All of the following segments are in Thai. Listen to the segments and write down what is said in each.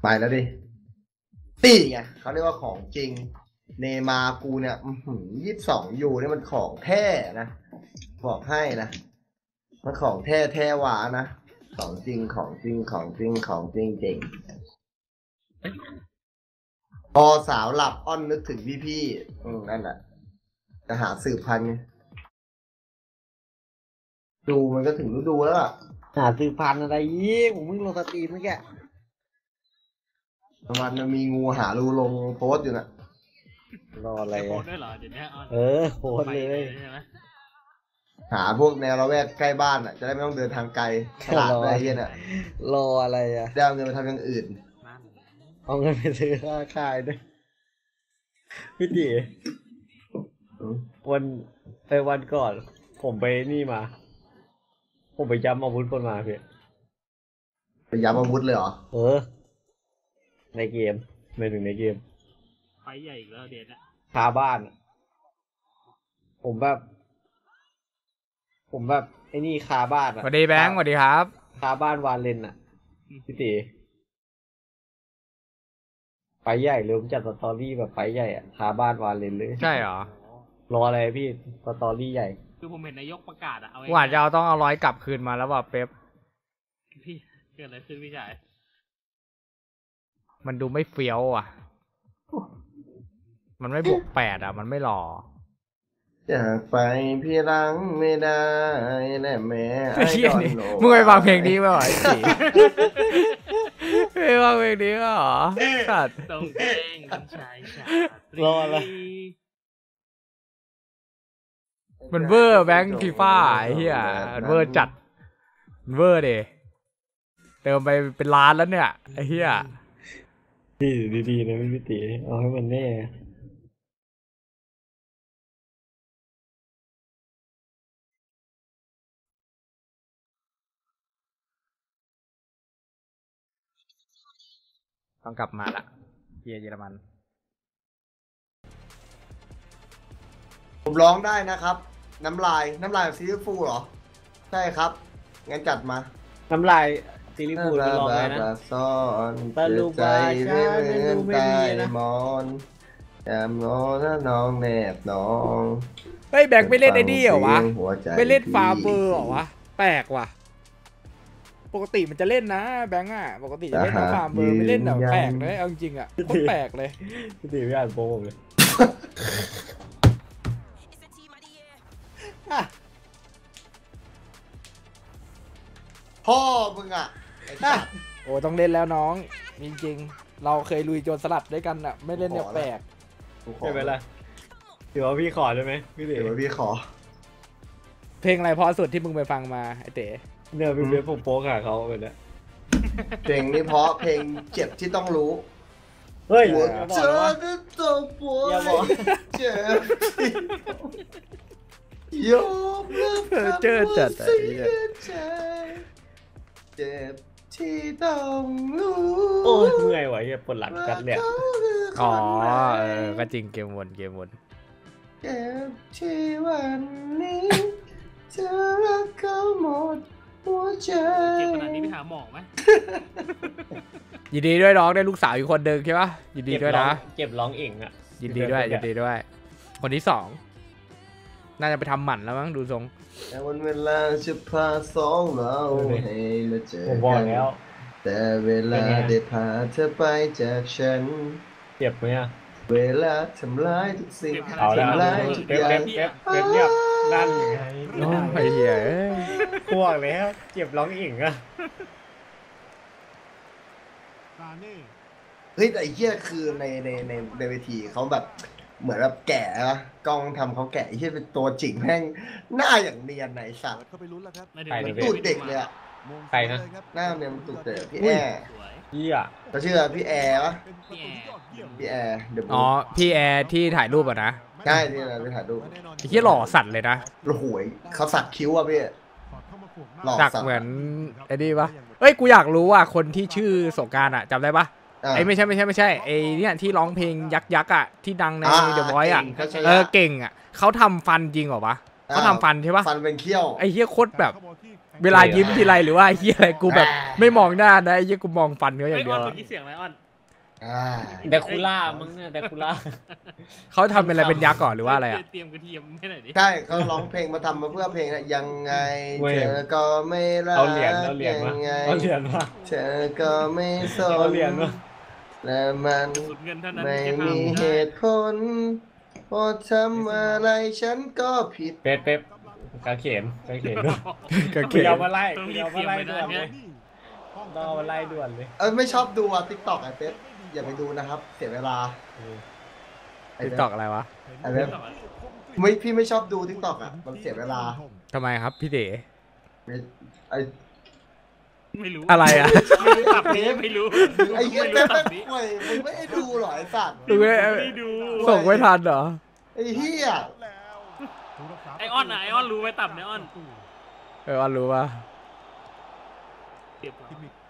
ไปแล้วดิตีไงเขาเรียกว่าของจริงเนมากูเนี่ย22 ยูนี่มันของแท้นะบอกให้นะมันของแท้แท้หวานะของจริงของจริงของจริงของจริงจริงพอสาวหลับอ้อนนึกถึงพี่นั่นแหละจะหาสืบพันธุ์ดูมันก็ถึงฤดูแล้วอะหาสืบพันธุ์อะไรยี่ผมเพิ่งลงสตรีมเมื่อกี้มันมีงูหารูลงโพสต์อยู่น่ะรออะไรโพสด้วยเหรอเดี๋ยวนี้โพสเลยหาพวกแนวละแวกใกล้บ้านอ่ะจะได้ไม่ต้องเดินทางไกลตลาดอะไรเงี้ยน่ะรออะไรอ่ะได้เอาเงินไปทำอย่างอื่นเอาเงินไปซื้อข้าวขายด้วยพี่ตีวันก่อนผมไปนี่มาผมไปย้ำอาวุธคนมาพี่ไปย้ำอาวุธเลยเหรอในเกมไม่ถึงในเกมไฟใหญ่อีกแล้วเด็ดอะคาบ้านผมแบบไอ้นี่คาบ้านสวัสดีแบงค์สวัสดีครับคาบ้านวานเลนอ่ะพี่ตีไฟใหญ่เลยผมจัดสตอรี่แบบไฟใหญ่อ่ะคาบ้านวานเลนเลยใช่เหรอรออะไรพี่สตอรี่ใหญ่คือผมเห็นนายกประกาศอะเอาไว้ว่าจะต้องเอา100กลับคืนมาแล้วว่าเป๊ปพี่เกิดอะไรขึ้นพี่ชายมันดูไม่เฟี้ยวอ่ะมันไม่บวก8อ่ะมันไม่หล่อจากไปพี่รังไม่ได้แน่แม่ไอ้ดอนโนมึงไปฟังเพลงนี้ไหมวะไอ้สิไปฟังเพลงนี้เหรอสัตว์ต้องเก่งต้องใช้ชารออะไรมันเวอร์แบงค์ฟีฟ่าไอ้เหี้ยมันเวอร์จัดมันเวอร์เดเติมไปเป็นล้านแล้วเนี่ยไอ้เหี้ยดีๆนะพี่ตีเอาให้มันแน่ต้องกลับมาละเยอรมันผมร้องได้นะครับน้ำลายซีรีส์ฟูเหรอใช่ครับงั้นจัดมาน้ำลายซีรีส์ฟูมันร้องไงนะตาลูกใจไม่เหมือนตายมอนแอบงอนะน้องแนบน้องเฮ้ยแบงค์ไม่เล่นไอ้นี่เหรอวะไม่เล่นฟาร์เบอร์เหรอวะแปลกว่ะปกติมันจะเล่นนะแบงค์อ่ะปกติจะเล่นฟาร์เบอร์ไม่เล่นแบบแปลกเลยเอาจริงอ่ะโคตรแปลกเลยพี่ตีไม่อ่านโป๊ะเลยพ่อมึงอ่ะโอ้ต้องเล่นแล้วน้องจริงๆเราเคยลุยโจรสลัดด้วยกันอ่ะไม่เล่นเนี่ยแปลกไม่เป็นไรถือว่าพี่ขอใช่ไหมพี่ตีถือว่าพี่ขอเพลงอะไรเพราะสุดที่มึงไปฟังมาไอเต๋เนี่ยพี่เบฟผมโป๊กหาเขาไปเนี่ยเพลงนี้เพราะเพลงเจ็บที่ต้องรู้เฮ้ยเจอจะตัวปวดเจ็บยอมรับเจอจัดเจ็บที่ต้องรู้โอ้ยเมื่อยวะปวดหลังกันเนี่ยอ๋อก็จริงเกมวนเจ็บที่วันนี้เธอรักเขาหมดหัวใจเจ็บขนาดนี้ไปหาหมอไหมยินดีด้วยน้องได้ลูกสาวอีกคนเดิมใช่ปะยินดีด้วยนะเจ็บร้องเองอ่ะยินดีด้วยคนที่2น่าจะไปทำหมันแล้วมั้งดูทรงแต่วันเวลาจะพาสองเราให้มาเจอกันแต่เวลาได้พาเธอไปจากฉันเจ็บไหมอ่ะเวลาทำร้ายทุกสิ่งทำร้ายทุกอย่างเรียบนั่นไงไอ้เหี้ยพวกแล้วเจ็บร้องเองอ่ะเฮ้ยแต่ไอ้เหี้ยคือในเวทีเขาแบบเหมือนแบบแก่นะกล้องทำเขาแก่ไอ้เหี้ยเป็นตัวจริงแม่งหน้าอย่างเนียนไหนสัตว์มันตูดเด็กเลยอะใครนะหน้าเนี่ยมันตูดเด็กพี่แอร์เขาชื่อพี่แอร์ปะพี่แอร์อ๋อพี่แอร์ที่ถ่ายรูปอ่ะนะใช่ที่เราไปถ่ายรูปไอ้เหี้ยหล่อสัตว์เลยนะโอ้โหเขาสักคิ้วอ่ะพี่สักเหมือนไอ้นี่ปะเอ้ยกูอยากรู้ว่าคนที่ชื่อสงกรานต์อ่ะจำได้ปะไอ้ไม่ใช่ไอ้เนี่ยที่ร้องเพลงยักษ์อ่ะที่ดังในเดอะวอยซ์อ่ะเก่งอ่ะเขาทำฟันจริงเหรอวะเขาทำฟันใช่ปะฟันเป็นเขี้ยวไอ้เหี้ยโคตรแบบเวลายิ้มทีไรหรือว่าไอ้เหี้ยอะไรกูแบบไม่มองหน้านะไอ้เหี้ยกูมองฟันเขาอย่างไอ้เดีอ้ยอนวเมื่อกี้เสียงอะไรอ้อนแดคูล่ามึงเนี่ยแดคูล่าเขาทำเป็นอะไรเป็นยักษ์ก่อนหรือว่าอะไรอ่ะเตรียมกระเทียมให้หน่อยดิใช่เขาร้องเพลงมาทำมาเพื่อเพลงนะยังไงเธอก็ไม่รักเอาเหรียญมายังไงเอาเหรียญมาเธอก็ไม่สเอานเหรียญมาและมันสุดเงินเท่านั้นไม่ที่จะมีทำเหได้ตุผลเพราะทำอะไรฉันก็ผิดเป๊ปกางเขนด้วยกางเขกูนยอมมาไล่ต้องกูรียบอมเตรีมายมไล่ไปด่วนเลนะยต้องเอามาไล่ด่วนเลยไม่ชอบดูติ๊กต็อกไอ้เป๊ปอย่าไปดูนะครับ เสียเวลาไอ้ติ๊กเป๊ตอปกอะไรวะไอ้เป๊ปไม่พี่ไม่ชอบดูติ๊กต็อกอ่ะมันเสียเวลาทำไมครับพี่เด๋ไอ้ไม่รู้อะไรอ่ะไม่รู้ตับนี้ไม่รู้ไอ้เหี้ยไม่เป๊รู้ปตับนี้ป่วยมึงไม่ได้ดูหรอไอ้สัตว์ดูไม่ไม่ดูส่งไม่ทันเหรอไอ้เหี้ยไอออนนะไอออนรู้ไหมตับเนี่ยออนอันรู้ป่ะเก็บ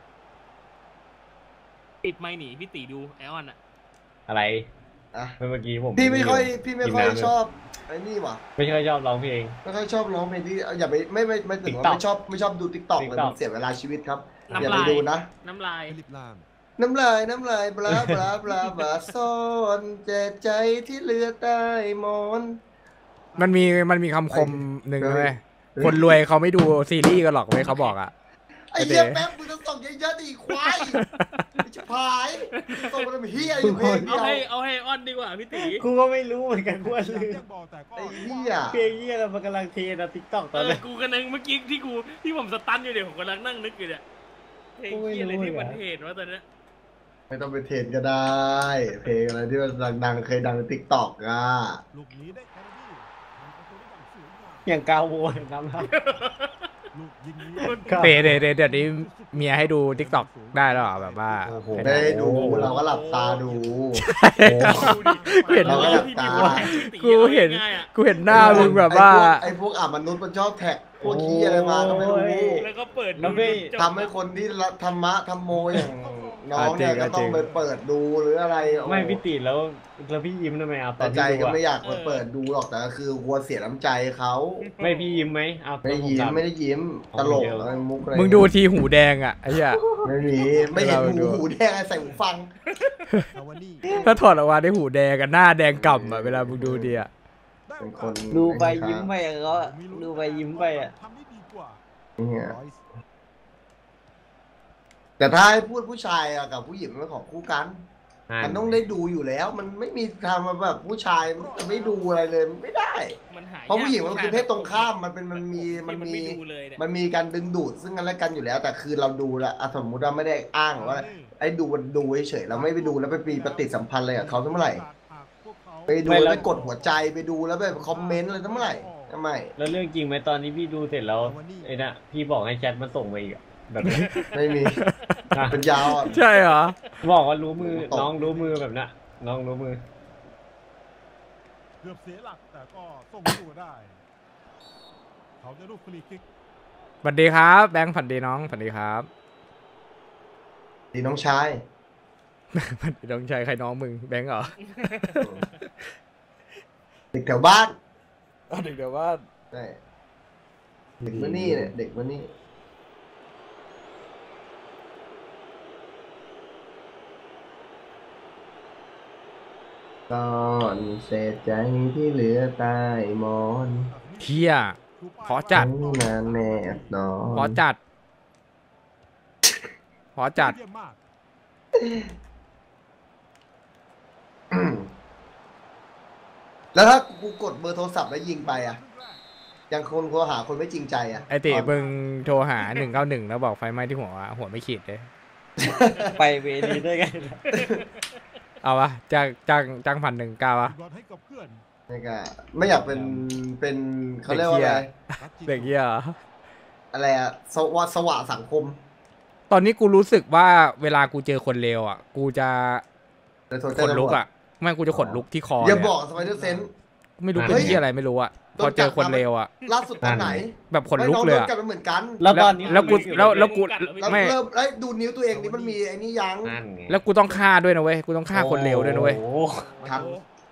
ปิดไมค์หนีพี่ตีดูไอออนอะอะไรอ่ะเมื่อกี้ผมพี่ไม่ค่อยกินน้ำชอบไอ้นี่ว่ะไม่ค่อยชอบร้องเพลงไม่ค่อยชอบร้องเพลงที่อย่าไปไม่ถึงว่า TikTok ไม่ชอบดูติ๊กต็อกเลย TikTok มันเสียเวลาชีวิตครับอย่าน้ำไปลายดูนะน้ำลายน้ำลายบลาบลาบลาบลาซ่อนเจ็บใจที่เหลือใต้หมอนมันมีคำคมหนึ่งเลยคนรวยเขาไม่ดูซีรีส์กันหรอกเว้ยเขาบอกอ่ะไอ้เหี้ยแป๊บมึงต้องส่งเยอะๆดิควายไอ้ชิบหายส่งมาทำเหี้ยอยู่เพลงเดีเอายวให้ออนดีกว่าพี่ตีกูก็ไม่รู้เหมือนกันกูว่าลืมไอ้เหี้ยเพลงนี้เรามันกำลังเทรนนะติ๊กต็อกตอนนี้กูกำลังเมื่อกี้ที่ผมสตันอยู่เดี๋ยวผมกำลังนั่งนึกอยู่เนี่ยเพลงที่อะไรที่มันเห็นว่าตอนนี้ไม่ต้องไปเทรนก็ได้ เพลงอะไรที่มันดังๆเคยดังในติ๊กต็อกอ่ะลูกนี้ได้แคนาดีอย่างกาโวยน้ำท่าลูกยิงนี้เดี๋ยวนี้เมียให้ดูทิกตอกได้แล้วเหรอแบบว่าโอ้โหไม่ได้ดูเราก็หลับตาดูเห็นเราก็หลับตากูเห็นหน้ามึงแบบว่าไอ้พวกมนุษย์มันชอบแท็กพวกขี้อะไรมาก็ไม่รู้แล้วก็เปิดแล้วพี่ทำให้คนที่ธรรมะธรรมโมอย่างน้องเนี่ยก็ต้องไปเปิดดูหรืออะไรไม่พี่ติแล้วพี่ยิ้มทำไมเอาตอแต่นใจที่ดูก็อะไม่อยากไปเปิดดูหรอกแต่ก็คือวัวเสียน้ำใจเขาไม่พี่ยิ้มไหมเอาไม่ยิ้มไม่ได้ยิ้มตลกอะไรมุกอะไรมึงดูทีหูแดงอ่ะไอ้เหี้ยไม่มีไม่เห็นเราดูหูแดงใส่หูฟังคาวานี่ถ้าถอดออกมาได้หูแดงกับหน้าแดงก่ำอ่ะเวลามึงดูดีอ่ะเป็นคนดูไปยิ้มไปอะเขาอะดูไปยิ้มไปอะทำได้ดีกว่าเนี่ยรอยส์แต่ถ้าให้พูดผู้ชายอะกับผู้หญิงมันของคู่กัน มันต้องได้ดูอยู่แล้ว มันไม่มีทางมาแบบผู้ชายมันจะไม่ดูอะไรเลยมันไม่ได้มันหายเพราะผู้หญิงมันคือเพศตรงข้ามมันมีไม่ดูเลยเนี่ยมันมีการดึงดูดซึ่งกันและกันอยู่แล้ว แต่คือเราดูแล้วสมมุติว่าไม่ได้อ้างว่าไอ้ดูมันดูเฉยๆเราไม่ไปดูแล้วไปมีปฏิสัมพันธ์อะไรกับเขาเมื่อไหร่พวกเขาไปดูแล้วไปกดหัวใจไปดูแล้วไปคอมเมนต์อะไรเมื่อไหร่ทำไมแล้วเรื่องจริงไหมตอนนี้พี่ดูเสร็จแล้วไอ้น่ะพี่บอกให้แชทมันส่งมาอีกอะแบบไม่มีอ่ะเป็นยาวอ่ะใช่เหรอบอกว่ารู้มือตกน้องรู้มือแบบน่ะน้องรู้มือเกือบเสียหลักแต่ก็ส่งตัวได้ เขาจะลูกฟรีคิกสวัสดีครับแบงค์ฝันดีน้องฝันดีครับดีน้องชายฝันดีน้องชายใครน้องมึงแบงค์เหรอเด็กแถวบ้านเดี๋ยวว่าใช่เด็กมานี่เนี่ยเด็กมานี่ก่อนเศษใจที่เหลือใต้หมอนเที่ย ขอจัดนานแนบนอนขอจัดเยี่ยมมากแล้วถ้ากูกดเบอร์โทรศัพท์แล้วยิงไปอ่ะ ยังคนโทรหาคนไม่จริงใจอ่ะไอติมึงโทรหา191แล้วบอกไฟไหม้ที่หัวหัวไม่ขีดเลยไปเวทีได้ไงเอาวะจ้าง1,109วะบอลให้กับเพื่อนนี่ก็ไม่อยากเป็นเขาเรียกว่าอะไรเด็กเหี้ยเหรออะไรอ่ะสวะสังคมตอนนี้กูรู้สึกว่าเวลากูเจอคนเลวอ่ะ กูจะเลยโทรขแจ้งนตำรลุวกจอ่ะไม่กูจะขนลุกที่คออย่าเลยบอกอะสไปเดอร์เซนส์ไม่รู้เป็นที่อะไรไม่รู้อ่ะพอเจอคนเลวอ่ะล่าสุดตอนไหนแบบขนลุกเลยไม่น้องอะโดนกัดมาเหมือนกันแล้วตอนนี้แล้วกูแล้วกูแล้วไม่เริ่มไอ้ยดูนิ้วตัวเองนี่มันมีไอ้นี่ยังนั่นไงแล้วกูต้องฆ่าด้วยนะเว้ยกูต้องฆ่าคนเลวด้วยนะเว้ยโอ้โหครับ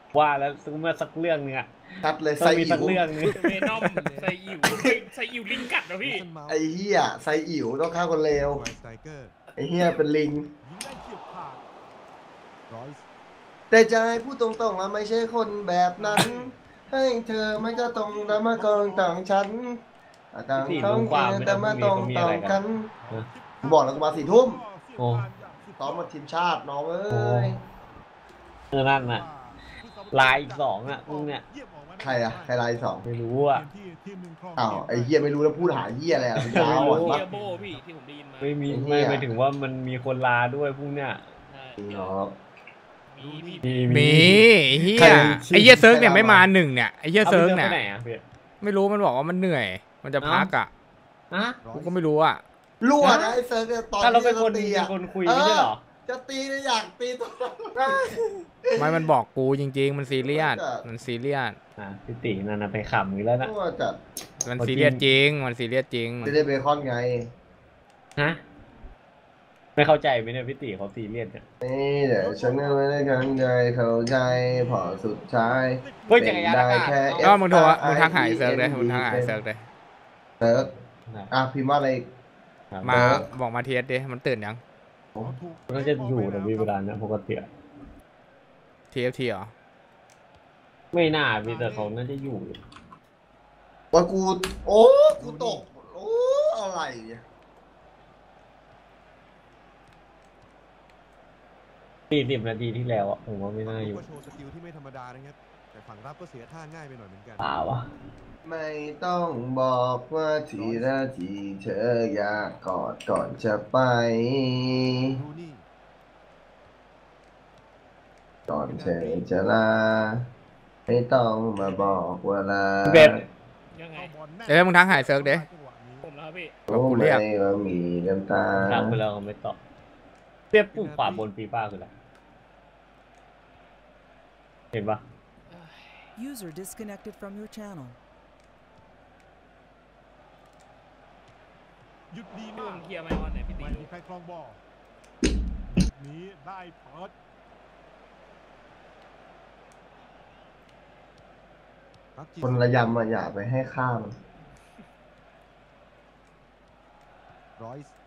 ว่าแล้วเมื่อสักเรื่องนึงอะชัดเลยต้อไซงมีอิ๋สักวเรื่องนึงเวนอมไซอิ๋วไซอิ๋วลิงกัดนะพี่ไอ้เหี้ยไซอิ๋วต้องฆ่าคนเลวไวสไตเกอร์ไอ้เหี้ยเป็นลิงยิงได้เฉียบขาดรอยส์แต่ใจพูดตรงๆแล้วไม่ใช่คนแบบนั้น ให้เธอไม่ก็ตรงแต่มากองต่างฉันต่างต้องเจอแต่มาตรงต่างกันกูบอกแล้วกูมา4 ทุ่มโอ้ซ้อมมาทีมชาติน้องเอ้ยนั่นน่ะลายอีก2อะมึงเนี่ยใครอะใครราย2 ไม่รู้อะอ้าวไอ้เหี้ยไม่รู้แล้วพูดหาเหี้ยอะไรอะเป็นยาวอ่อนเฮีปะยโบพี่ที่ผมได้ยินมาไม่มีไอ้เหี้ไม่ยหมายถึงว่ามันมีคนลาด้วยพวกเนี่ยใช่อ๋อมีพี่มีไอ้เฮีใครยมันชื่อไอ้เฮียเซิร์กเนี่ยใครไม่มามา1เนี่ยไอ้เฮียเซิร์กเนี่ยอาไปไหนอะเพื่อนไม่รู้มันบอกว่ามันเหนื่อย มันจะพักอ่ะอะกูก็ไม่รู้อ่ะรั่วนะไอ้เซิร์ฟเนี่ยตอนถ้าเราที่เป็นคนจะตีเป็นอะคนคุยไม่ใช่เหรอจะตีเนี่ยอยากตีตัวไม่มันบอกกูจริง ๆ มันซีเรียสจะมันซีเรียสพี่ตีนั่นนะไปขำอีกแล้วนะรั่วจัดมันซีเรียสจริง มันซีเรียสจริงจะได้เบคอนไงฮะไม่เข้าใจไหมเนี่ยพี่ตีเขาซีเรียสเนี่ยนี่เดี๋ยวฉันไม่ได้กันใจเข้าใจพอสุดท้ายเฮ้ยจักรยานอากาศแค่ก็มึงโทรมึงทักหายเซิร์กเลยมึงทักหายเซิร์กเลยเซิร์ฟอ่ะพิมพ์ว่าอะไรอีกมาบอกมาเทสดิมันตื่นยังมันน่าจะอยู่นะพี่เวลาเนี่ยปกติอะ TFT เหรอไม่น่ามีแต่เขาน่าจะอยู่ว่ากูโอ้กูตกโอ้อะไรเนี่ย 40 นาทีที่แล้วอะผมว่าไม่น่าอยู่ก็โชว์สกิลที่ไม่ธรรมดานะครับ แต่ฝั่งรับก็เสียท่าง่ายไปหน่อยเหมือนกันเปล่าวะไม่ต้องบอกว่าทีละทีเธออยากกอดก่อนจะไปรูนี่ก่อนเธอจะลาไม่ต้องมาบอกเวลาเบ็ดยังไงมึงทักหายเซิร์กดิผมแล้วพี่รู้ไหมว่ามีน้ำตาทำไปแล้วเขาไม่ตอบเรียบปุ่มขวาบนฟีฟ่าคืออะไรเห็นปะ User disconnected from your channel. หยุดดีเรื่มาอก งเคลียร์ไมออนเนี่ยพี่ตีไม่มีใครครองบอลนี้ได้เปิดรับจีคนระยำอะอย่าไปให้ข้ามรอยส์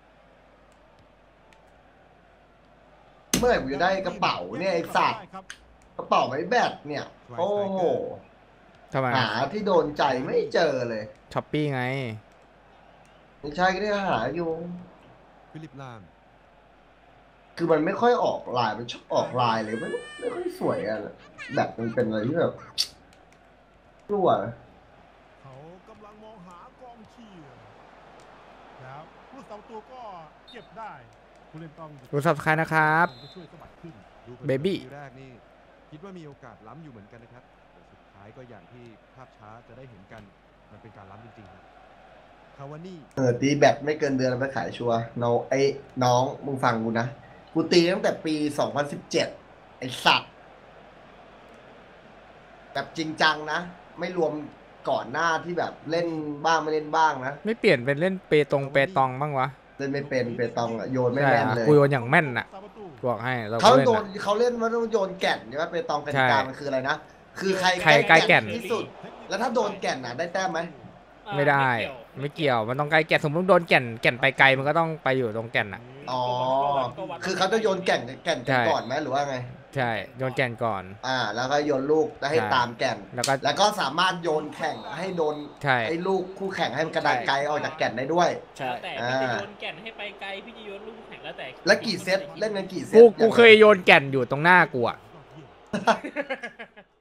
เมื่อไหร่กูจะได้กระเป๋าเนี่ยไอ้สัตว์กระเป๋าไว้แบตเนี่ย โอ้โหทำไมหาที่โดนใจไม่เจอเลยช้อปปี้ไงไม่ใช่ก็ได้หาอยู่ฟิลิปลามคือมันไม่ค่อยออกลายมันชอบออกลายเลยไม่ค่อยสวยอะแบบมันเป็นอะไรที่แบบรั่วเขากำลังมองหากองเชียร์นะครับผู้เสาตัวก็เก็บได้ผู้เล่นต้องกด subscribe นะครับช่วยสะบัดขึ้นดู Baby ทีแรกนี่คิดว่ามีโอกาสล้ำอยู่เหมือนกันนะครับแต่สุดท้ายก็อย่างที่ภาพช้าจะได้เห็นกันมันเป็นการล้ำจริงๆครับคาวานี่ตีแบตไม่เกินเดือนแล้วไปขายชัวร์น้องมึงฟังกูนะ กูตีตั้งแต่ปี 2017 ไอ้สัตว์ แบบจริงจังนะ ไม่รวมก่อนหน้าที่แบบเล่นบ้างไม่เล่นบ้างนะไม่เปลี่ยนเป็นเล่นเปตองบ้างวะเล่นไม่เป็นเปตองอะโยนไม่ใช่แม่นอะเลยกูโยนอย่างแม่นน่ะซาประตูกูบอกให้เราเขาก็เล่นโดนอะเขาเล่นว่าต้องโยนแก่นใช่ไหมเปตองกติกามันคืออะไรนะ คือใครใครใกล้แก่นที่สุด แล้วถ้าโดนแก่นน่ะได้แต้มไหมไม่ได้ ไม่เกี่ยวมันต้องใกล้แก่นสมมติโดนแก่นไปไกลมันก็ต้องไปอยู่ตรงแก่นอ่ะอ๋อ คือเขาจะโยนแก่นกันก่อนไหมหรือว่าไงใช่โยนแก่นก่อนแล้วก็โยนลูกแล้วให้ใช่ตามแก่นแล้วก็แล้วก็สามารถโยนแข่งให้โดนใช่ไอ้ลูกคู่แข่งให้มันกระดานไกลออกจากแก่นได้ด้วยใช่แล้วแต่พี่จะโยนแก่นให้ไปไกลพี่จะโยนลูกแข่งแล้วแต่แล้วกี่เซตเล่นกันกี่เซตกูเคยโยนแก่นอยู่ตรงหน้ากูอ่ะ